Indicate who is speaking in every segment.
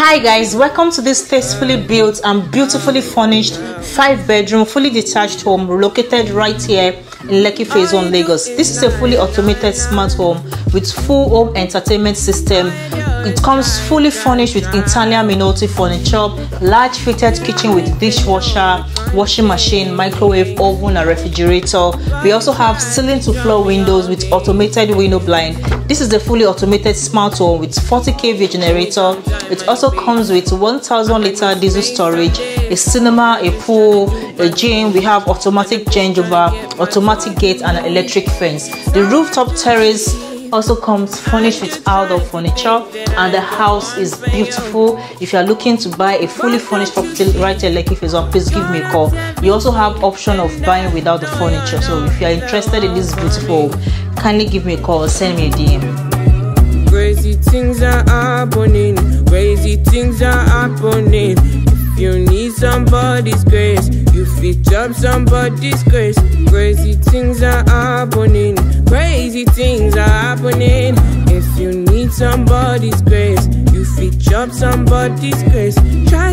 Speaker 1: Hi guys, welcome to this tastefully built and beautifully furnished 5-bedroom fully detached home located right here in Lekki Phase 1 Lagos. This is a fully automated smart home with full home entertainment system. It comes fully furnished with Italian Minotti furniture, large fitted kitchen with dishwasher, washing machine, microwave, oven and refrigerator. We also have ceiling to floor windows with automated window blind. This is a fully automated smart home with 40 kV generator. It also comes with 1,000-liter diesel storage, a cinema, a pool, a gym. We have automatic changeover, automatic gate and an electric fence. The rooftop terrace also comes furnished with outdoor furniture, and the house is beautiful. If you are looking to buy a fully furnished property right here Lekki Phase 1, please give me a call. You also have option of buying without the furniture, so if you are interested in this beautiful home, kindly give me a call or send me a DM.
Speaker 2: Crazy things are happening, crazy things are happening. If you need somebody's grace, you fit up somebody's grace. Crazy things are happening, crazy things are happening. If you need somebody's grace, you fit up somebody's grace. Try.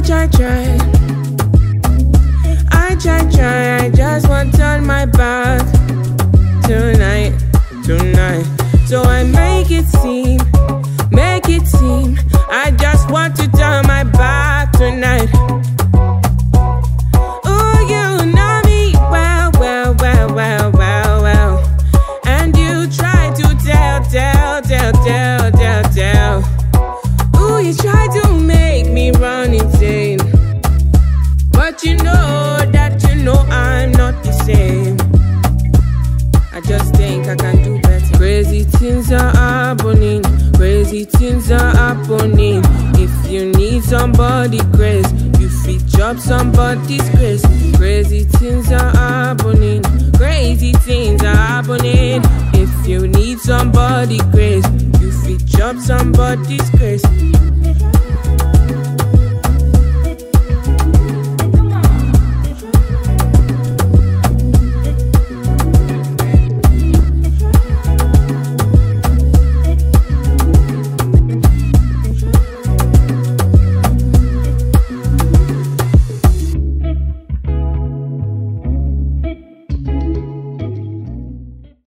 Speaker 2: I just want to turn my back tonight. So I make it seem, I just want to turn my back tonight. Oh, you know me well. And you try to tell. Oh, you try to make me run insane. But you know that I'm not the same. I just think I can do better. Crazy things are happening, crazy things are happening. If you need somebody grace, you fit up somebody's grace. Crazy things are happening, crazy things are happening. If you need somebody grace, you fit up somebody's grace.